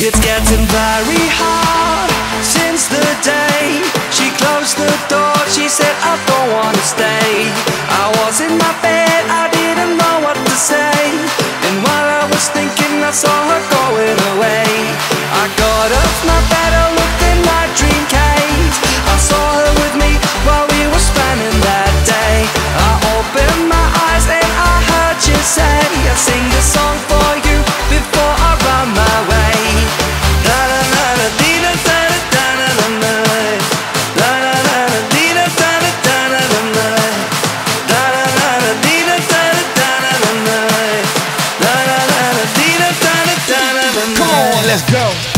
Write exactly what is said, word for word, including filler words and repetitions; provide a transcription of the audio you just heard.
It's getting very hard since the day she closed the door. She said, I don't wanna stay. I was in my bed, I didn't know what to say. And while I was thinking, I saw her going away. I got off my bed, I looked in my dream cave. I saw her with me while we were spending that day. I opened my eyes and I heard you say, I sing a song for you before I run my way. Come on, let's go.